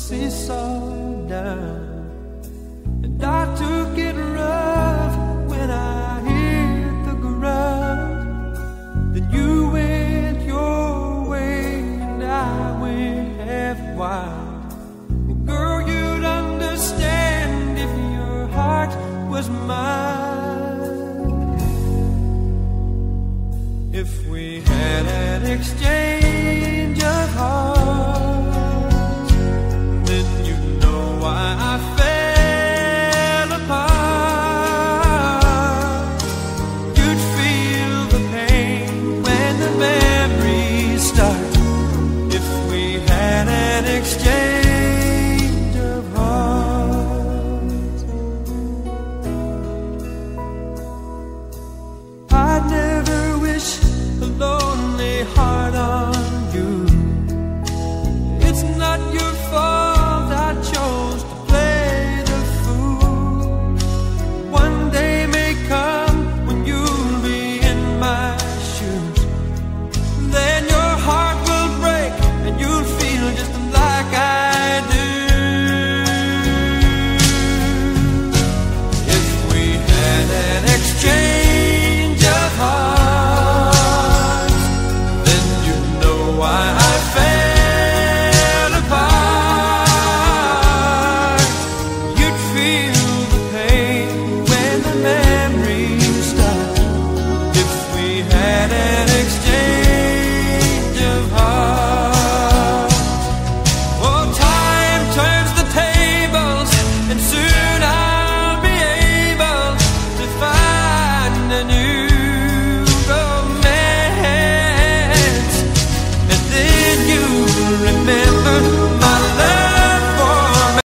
seesaw down. And I took it rough when I hit the ground. Then you went your way and I went half wild. Well, girl, you'd understand if your heart was mine. If we had an exchange